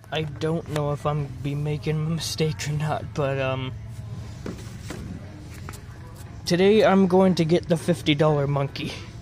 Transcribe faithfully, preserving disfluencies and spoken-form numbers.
I don't know if I'm be making a mistake or not, but um today I'm going to get the fifty dollar monkey.